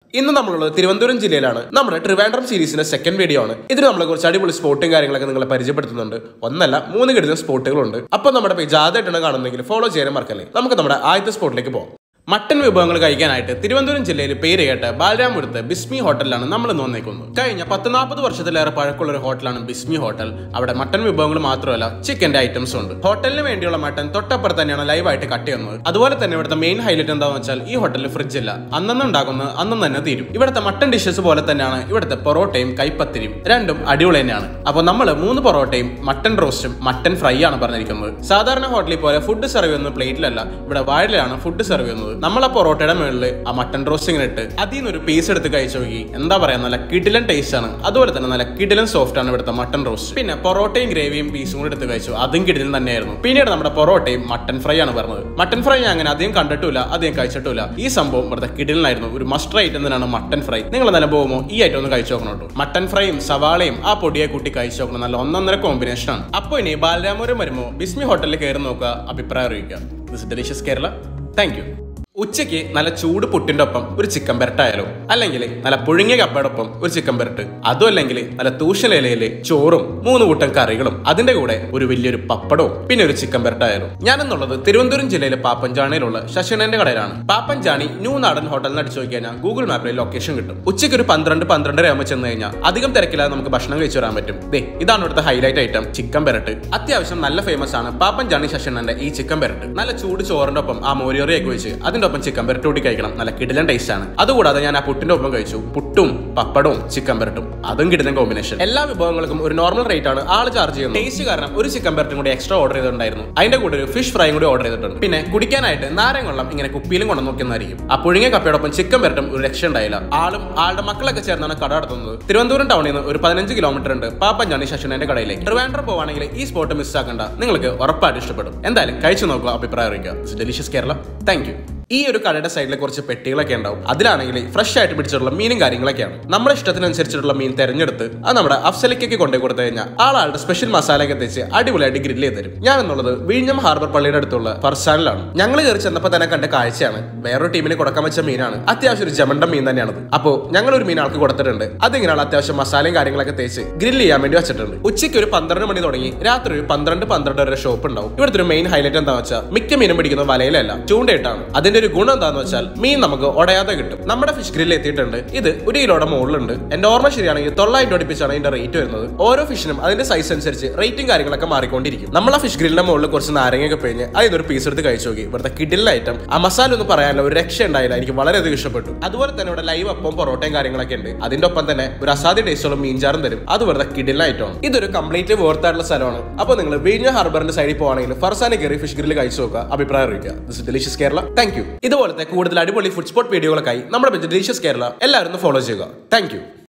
ഇന്ന് നമ്മളുള്ളത് തിരുവനന്തപുരം ജില്ലയിലാണ്. നമ്മുടെ ട്രിവാൻഡ്രം സീരീസിന്റെ സെക്കൻഡ് വീഡിയോ ആണ്. ഇതിൽ നമ്മളെ കുറച്ച് അടിപൊളി സ്പോട്ടും കാര്യങ്ങളൊക്കെ നിങ്ങളെ പരിചയപ്പെടുത്തുന്നുണ്ട്. ഒന്നല്ല 3 കിടന്ന സ്പോട്ടുകളുണ്ട്. അപ്പോൾ നമ്മുടെ പേജ് ആദ്യമായിട്ടാണ് കാണുന്നെങ്കിൽ ഫോളോ ചെയ്യാൻ മറക്കല്ലേ. നമുക്ക് നമ്മുടെ ആദ്യത്തെ സ്പോട്ടിലേക്ക് പോകാം. മട്ടൻ വിഭവങ്ങൾ കഴിക്കാനായിട്ട് തിരുവനന്തപുരം ജില്ലയിൽ പേര് കേട്ട ബാലരാമപുരത്ത് ബിസ്മി ഹോട്ടലിലാണ് നമ്മൾ ഇന്ന് വന്നേക്കുന്നത്. കഴിഞ്ഞ 10-40 വർഷത്തിലേറെ പഴക്കമുള്ള ഒരു ഹോട്ടലാണ് ബിസ്മി ഹോട്ടൽ. അവിടെ മട്ടൻ വിഭവങ്ങൾ മാത്രമല്ല ചിക്കന്റെ ഐറ്റംസ് ഉണ്ട്. ഹോട്ടലിന് വേണ്ടിയുള്ള മട്ടൻ തൊട്ടപ്പുറത്ത് തന്നെയാണ് ലൈവായിട്ട് കട്ട് ചെയ്യുന്നത്. അതുപോലെ തന്നെ ഇവിടുത്തെ മെയിൻ ഹൈലൈറ്റ് എന്താണെന്ന് വെച്ചാൽ ഈ ഹോട്ടലിൽ ഫ്രിഡ്ജ് ഇല്ല. അന്നു ഉണ്ടാക്കുന്നത് അന്നും തന്നെ തീരും. ഇവിടുത്തെ മട്ടൻ ഡിഷസ് പോലെ തന്നെയാണ് ഇവിടുത്തെ പൊറോട്ടയും കൈപ്പത്തിരിയും. രണ്ടും അടിപൊളി തന്നെയാണ്. അപ്പോൾ നമ്മൾ 3 പൊറോട്ടയും മട്ടൻ റോസ്റ്റും മട്ടൻ ഫ്രൈ ആണ് പറഞ്ഞിരിക്കുന്നത്. സാധാരണ ഹോട്ടലിൽ പോലെ ഫുഡ് സെർവ് ചെയ്യുന്ന പ്ലേറ്റിലല്ല, ഇവിടെ വാഴയിലാണ് ഫുഡ് സെർവ് ചെയ്യുന്നത്. നമ്മൾ ആ പൊറോട്ടയുടെ മുകളിൽ ആ മട്ടൻ റോസ്റ്റ് ഇങ്ങനെ ഇട്ട് അതിൽ നിന്നൊരു പീസ് എടുത്ത് കഴിച്ചു നോക്കി. എന്താ പറയാ, നല്ല കിടിലൻ ടേസ്റ്റ് ആണ്. അതുപോലെ തന്നെ നല്ല കിടിലൻ സോഫ്റ്റ് ആണ് ഇവിടുത്തെ മട്ടൻ റോസ്റ്റ്. പിന്നെ പൊറോട്ടയും ഗ്രേവിയും പീസും കൂടെ എടുത്ത് കഴിച്ചു, അതും കിടിലൻ തന്നെയായിരുന്നു. പിന്നീട് നമ്മുടെ പൊറോട്ടയും മട്ടൻ ഫ്രൈ ആണ് പറഞ്ഞത്. മട്ടൻ ഫ്രൈ ഞാൻ അങ്ങനെ അധികം കണ്ടിട്ടില്ല, അധികം കഴിച്ചിട്ടില്ല. ഈ സംഭവം ഇവിടുത്തെ കിടിലനായിരുന്നു. ഒരു മസ്റ്റ് ഐറ്റം തന്നെയാണ് മട്ടൻ ഫ്രൈ. നിങ്ങൾ നല്ല പോകുമോ ഈ ഐറ്റം ഒന്ന് കഴിച്ചു നോക്കണം കേട്ടോ. മട്ടൻ ഫ്രൈയും സവാളയും ആ പൊടിയെ കൂട്ടി കഴിച്ചു നോക്കണം. നല്ല 1-1.5 കോമ്പിനേഷൻ ആണ്. അപ്പോൾ ഇനി ബാലരാമപുരം വരുമ്പോ ബിസ്മി ഹോട്ടലിൽ കയറി നോക്കുക, അഭിപ്രായം അറിയിക്കുക. This is delicious Kerala. Thank you. ഉച്ചയ്ക്ക് നല്ല ചൂട് പുട്ടിന്റെ ഒപ്പം ഒരു ചിക്കൻ പെരട്ടായാലോ, അല്ലെങ്കിൽ നല്ല പുഴുങ്ങിയ കപ്പയോടൊപ്പം ഒരു ചിക്കൻ പെരട്ട്, അതും അല്ലെങ്കിൽ നല്ല തൂഷലയിലെ ചോറും 3 കൂട്ടം കറികളും അതിന്റെ കൂടെ ഒരു വലിയൊരു പപ്പടവും പിന്നെ ഒരു ചിക്കൻ പെരട്ടായാലോ. ഞാനെന്നുള്ളത് തിരുവനന്തപുരം ജില്ലയിലെ പാപ്പൻചാണിയിലുള്ള ശശിനന്റെ കടയിലാണ്. പാപ്പൻചാണി ന്യൂ നാടൻ ഹോട്ടലിന് അടിച്ചു നോക്കി കഴിഞ്ഞാൽ ഗൂഗിൾ മാപ്പിൽ ലൊക്കേഷൻ കിട്ടും. ഉച്ചയ്ക്ക് ഒരു 12-12:30 ആകുമ്പോൾ ചെന്ന് കഴിഞ്ഞാൽ അധികം തിരക്കില്ലാതെ നമുക്ക് ഭക്ഷണം കഴിച്ചു വരാൻ പറ്റും. ഇതാണ് ഇവിടുത്തെ ഹൈലൈറ്റ് ഐറ്റം, ചിക്കൻ പെരട്ട്. അത്യാവശ്യം നല്ല ഫേമസ് ആണ് പാപ്പൻചാണി ശശിനന്റെ ഈ ചിക്കൻ പെരട്ട്. നല്ല ചൂട് ചോറിന്റെ ഒപ്പം ആ മോരിയോറിയൊക്കെ വെച്ച് അതിന്റെ ഒപ്പം ചിക്കൻ പെരട്ട് കൂടി കഴിക്കണം. നല്ല കിടിലൻ ടേസ്റ്റ് ആണ്. അതുകൂടാതെ ഞാൻ ആ പുട്ടിന്റെ ഒപ്പം കഴിച്ചു. പുട്ടും പപ്പടവും ചിക്കൻ പെരട്ടും, അതും കിടിലൻ കോമ്പിനേഷൻ. എല്ലാ വിഭവങ്ങൾക്കും ഒരു നോർമൽ റേറ്റ് ആണ് ആള് ചാർജ് ചെയ്യുന്നത്. ടേസ്റ്റ് കാരണം ഒരു ചിക്കൻ പെരട്ടും കൂടി എക്സ്ട്രാ ഓർഡർ ചെയ്തിട്ടുണ്ടായിരുന്നു. അതിന്റെ കൂടെ ഒരു ഫിഷ് ഫ്രൈയും കൂടി ഓർഡർ ചെയ്തിട്ടുണ്ട്. പിന്നെ കുടിക്കാനായിട്ട് നാരങ്ങ ഇങ്ങനെ കുപ്പിയിലും കൊണ്ടു നോക്കുന്നതായിരിക്കും. ആ പുഴുങ്ങിയ കപ്പയോടൊപ്പം ചിക്കൻ പെരട്ടും ഒരു രക്ഷ ഉണ്ടായില്ല. ആളും ആളുടെ മക്കളൊക്കെ ചേർന്നാണ് കട നടത്തുന്നത്. തിരുവനന്തപുരം ടൗണിൽ നിന്ന് ഒരു 15 കിലോമീറ്റർ ഉണ്ട് പാപ്പൻചാണി ശശിനന്റെ കടയിലേക്ക്. ട്രിവാൻഡ്രം പോവാണെങ്കിൽ ഈ സ്പോട്ട് മിസ്സാക്കണ്ട, നിങ്ങൾക്ക് ഉറപ്പായിട്ട് ഇഷ്ടപ്പെടും. എന്തായാലും കഴിച്ചു നോക്കുക, അഭിപ്രായം അറിയിക്കുക. ഡെലിഷ്യസ് കേരള. Thank you. ഈ ഒരു കടയുടെ സൈഡിലെ കുറച്ച് പെട്ടികളൊക്കെ ഉണ്ടാവും. അതിലാണെങ്കിൽ ഫ്രഷ് ആയിട്ട് പിടിച്ചിട്ടുള്ള മീനും കാര്യങ്ങളൊക്കെയാണ്. നമ്മുടെ ഇഷ്ടത്തിനനുസരിച്ചിട്ടുള്ള മീൻ തെരഞ്ഞെടുത്ത് അത് നമ്മുടെ അഫ്സലിക്കൊക്കെ കൊണ്ടുപോയി കൊടുത്തു കഴിഞ്ഞാൽ ആളുടെ സ്പെഷ്യൽ മസാലയൊക്കെ തേച്ച് അടിപൊളിയായിട്ട് ഗ്രില്ല് ചെയ്ത് തരും. ഞാൻ എന്നുള്ളത് വിഴിഞ്ഞം ഹാർബർ പള്ളിയുടെ അടുത്തുള്ള ഫർസാനിലാണ്. ഞങ്ങൾ കയറി ചെന്നപ്പോൾ തന്നെ കണ്ട കാഴ്ചയാണ്. വേറൊരു ടീമിന് കൊടുക്കാൻ വെച്ച മീനാണ്. അത്യാവശ്യം ഒരു ജമണ്ട മീൻ തന്നെയാണത്. അപ്പോൾ ഞങ്ങൾ ഒരു മീൻ ആൾക്ക് കൊടുത്തിട്ടുണ്ട്. അതിങ്ങനെയാണ് അത്യാവശ്യം മസാലയും കാര്യങ്ങളൊക്കെ തേച്ച് ഗ്രില്ല് ചെയ്യാൻ വേണ്ടി വെച്ചിട്ടുണ്ട്. ഉച്ചയ്ക്ക് ഒരു 12 മണി തുടങ്ങി രാത്രി ഒരു 12-12 വരെ ഷോപ്പ് ഉണ്ടാവും. ഇവിടുത്തെ ഒരു മെയിൻ ഹൈലൈറ്റ് എന്താ വെച്ചാൽ മിക്ക മീനും പിടിക്കുന്ന വലയിലല്ല, ചൂണ്ടയിട്ടാണ്. അതിന്റെ ഒരു ഗുണം എന്താന്ന് വെച്ചാൽ മീൻ നമുക്ക് ഉടയാതെ കിട്ടും. നമ്മുടെ ഫിഷ് ഗ്രില്ല് എത്തിയിട്ടുണ്ട്. ഇത് 1 കിലോയുടെ മുകളിലുണ്ട്. എന്റെ ഓർമ്മ ശരിയാണെങ്കിൽ 900 അടുപ്പിച്ചാണ് ഇതിന്റെ റേറ്റ് വരുന്നത്. ഓരോ ഫിഷിനും അതിന്റെ സൈസ് അനുസരിച്ച് റേറ്റും കാര്യങ്ങളൊക്കെ മാറിക്കൊണ്ടിരിക്കും. നമ്മൾ ആ ഫിഷ് ഗ്രില്ലിന്റെ മുകളിൽ കുറച്ച് നാരങ്ങയൊക്കെ പിഴിഞ്ഞ് അതിനൊരു പീസ് എടുത്ത് കഴിച്ചു നോക്കി. ഇവിടുത്തെ കിടിലൻ ഐറ്റം. ആ മസാല ഒന്നും പറയാനല്ല, ഒരു രക്ഷ ഉണ്ടായില്ല. എനിക്ക് വളരെയധികം ഇഷ്ടപ്പെട്ടു. അതുപോലെ തന്നെ ഇവിടെ ലൈവ് അപ്പം പൊറോട്ടയും കാര്യങ്ങളൊക്കെ ഉണ്ട്. അതിന്റെ ഒപ്പം തന്നെ ഒരു അസാധ്യ ടേസ്റ്റുള്ള മീൻചാറും തരും. അത് വെറുതെ കിടിലൻ ഐറ്റമാണ്. ഇതൊരു കംപ്ലീറ്റ്ലി വേർത്തായിട്ടുള്ള സ്ഥലമാണ്. അപ്പോൾ നിങ്ങൾ വിഴിഞ്ഞം ഹാർബറിന്റെ സൈഡിൽ പോവാണെങ്കിൽ ഫർസാനി കയറി ഫിഷ് ഗ്രില്ല് കഴിച്ചു നോക്കുക, അഭിപ്രായം അറിയിക്കുക. This is delicious Kerala. Thank you. ഇതുപോലത്തെ കൂടുതൽ അടിപൊളി ഫുഡ് സ്പോട്ട് വീഡിയോകൾക്കായി നമ്മുടെ പേജ് ഡെലിഷ്യസ് കേരള എല്ലാവരും ഫോളോ ചെയ്യുക. Thank U.